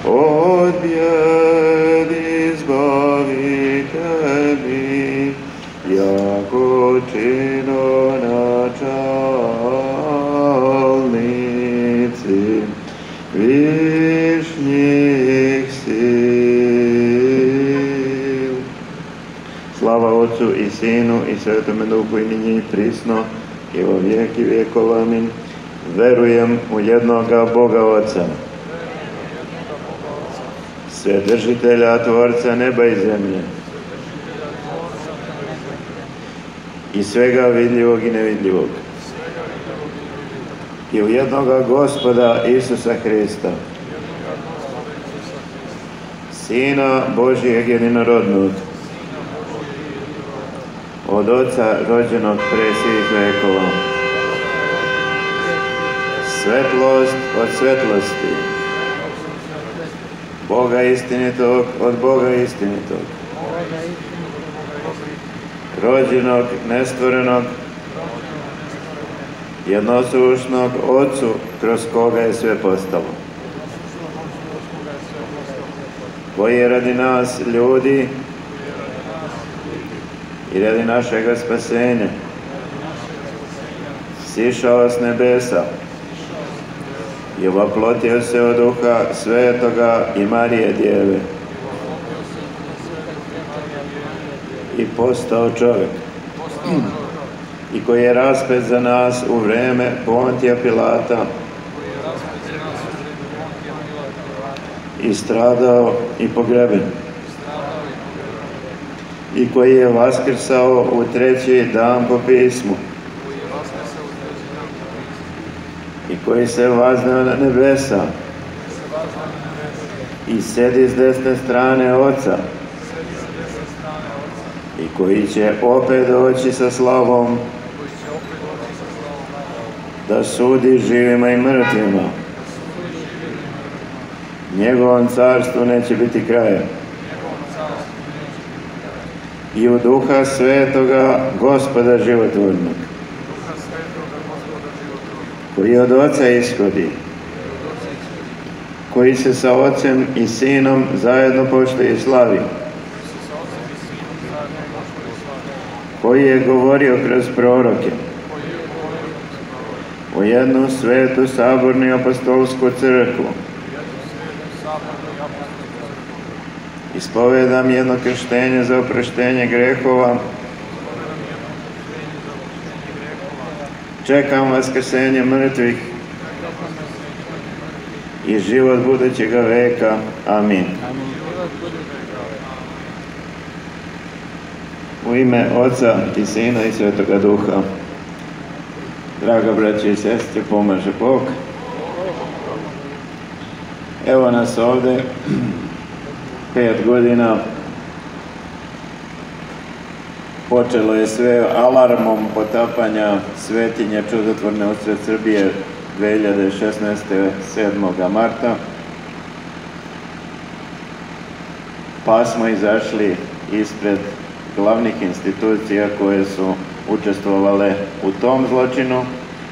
od bijedi zbavitelji, jako čino načalnici višnjih sil. Slava Otcu i Sinu i Svetome Duhu i ninji i prisno i vo vijeki vjekova. Amin. Verujem u jednoga Boga Oca, Svedržitelja, Tvorca neba i zemlje i svega vidljivog i nevidljivog, i u jednoga Gospoda Isusa Hrista, Sina Božijeg jedinorodnog, od Oca rođenog pre svih vekova, svetlost od svetlosti, Boga istinitog od Boga istinitog, rođenog, nestvorenog, jednosušnog Otcu, kroz koga je sve postalo, koji je radi nas ljudi i radi našega spasenja sišao s nebesa i oplotio se od Duha Svetoga i Marije Djeve i postao čovjek, i koji je raspet za nas u vreme Pontija Pilata i stradao i pogreben, i koji je vaskrsao u treći dan po pismu, i koji se vazneo na nebesa i sedi s desne strane Oca, i koji će opet doći sa slavom da sudi živima i mrtvima. Njegovom carstvu neće biti kraja. I u Duha Svetoga, Gospoda životvornog, koji od Oca ishodi, koji se sa Ocem i Sinom zajedno poštuje i slavi, koji je govorio kroz proroke, u jednu svetu sabornu i apostolsku crkvu, ispovedam jedno krštenje za oproštenje grehova, čekam vaskrsenje mrtvih i život budućega veka. Amin. U ime Oca i Sina i Svetoga Duha. Draga braće i sestre, pomaže Bog. Evo nas ovde 5 godina. Počelo je sve alarmom potapanja svetinje čudotvorne usred Srbije 2016. 7. marta. Pa smo izašli ispred glavnih institucija koje su učestvovale u tom zločinu,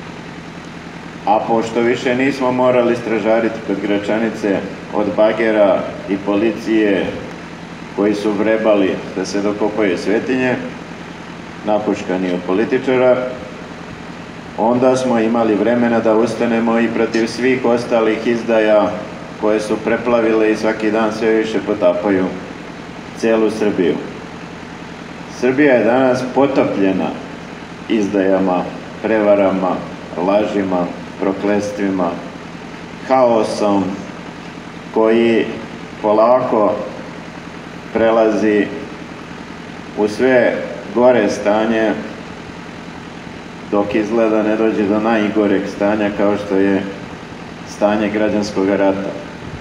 a pošto više nismo morali stražariti kod Gračanice od bagera i policije koji su vrebali da se dokopaju svetinje, napuškani od političara, onda smo imali vremena da ustanemo i protiv svih ostalih izdaja koje su preplavile i svaki dan sve više potapaju celu Srbiju. Srbija je danas potopljena izdajama, prevarama, lažima, proklestvima, haosom koji polako prelazi u sve gore stanje, dok izgleda ne dođe do najgoreg stanja kao što je stanje građanskog rata.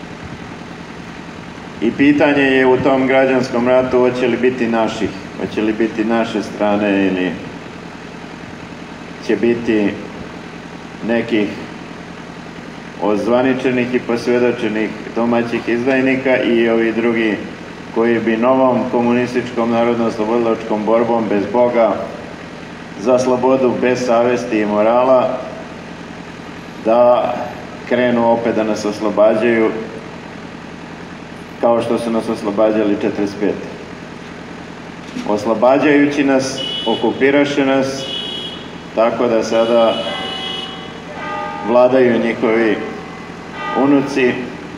I pitanje je u tom građanskom ratu hoće li biti naših, hoće li biti naše strane ili će biti nekih ozvaničenih i posvjedočenih domaćih izdajnika i ovi drugi koji bi novom komunističkom narodno-oslobodilačkom borbom bez Boga za slobodu, bez savesti i morala da krenu opet da nas oslobađaju kao što su nas oslobađali 45. Oslobađajući nas, okupiraše nas, tako da sada vladaju njihovi unuci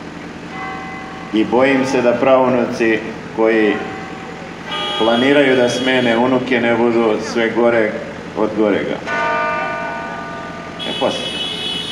i bojim se da praunuci koji planiraju da smene unuke ne budu sve gore od gorega. Posle.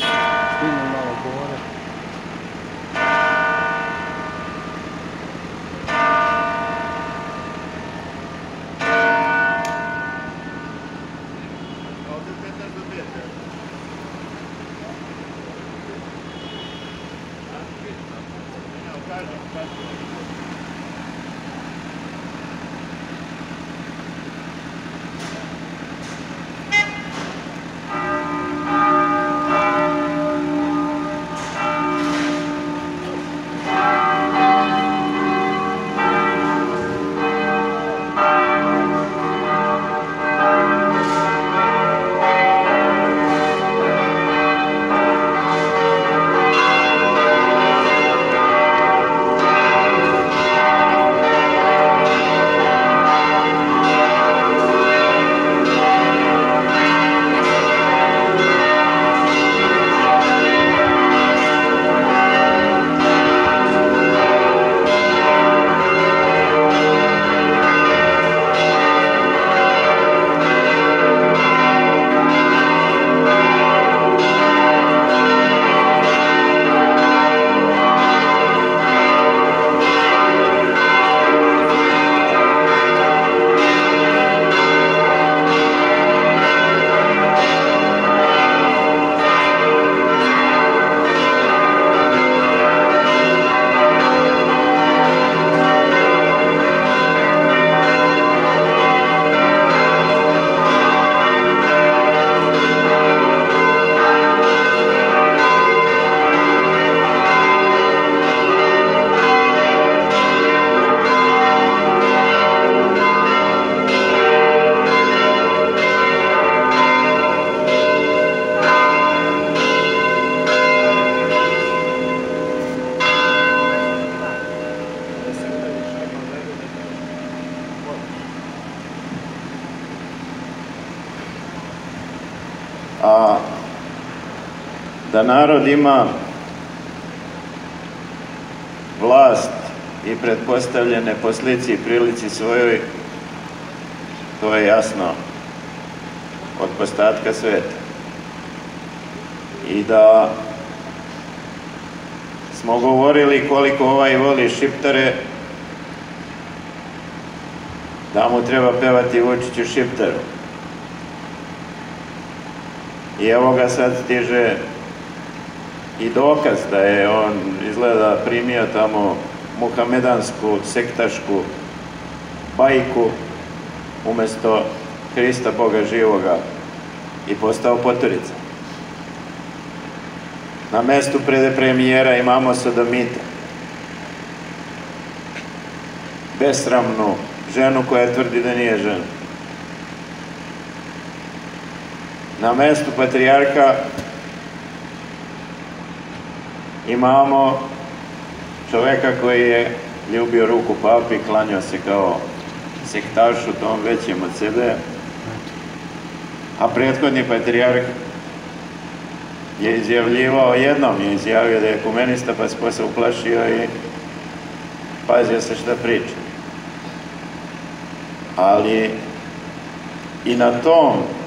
A da narod ima vlast i pretpostavljene po slici i prilici svojoj, to je jasno od postatka sveta. I da smo govorili koliko ovaj voli Šiptare, da mu treba pevati Vučiću Šiptaru. I evo ga sad stiže i dokaz da je on izgleda primio tamo muhamedansku, sektašku bajku umjesto Hrista Boga živoga i postao poturica. Na mestu premijera imamo sodomita. Besramnu ženu koja tvrdi da nije žena. Na mestu patrijarha imamo čoveka koji je ljubio ruku papi, klanjao se kao sektašu, tom većem od sebe, a prethodni patrijarh je izjavljivao, jednom je izjavio da je ekumenista, pa se posle uplašio i pazio se šta priča. Ali i na tom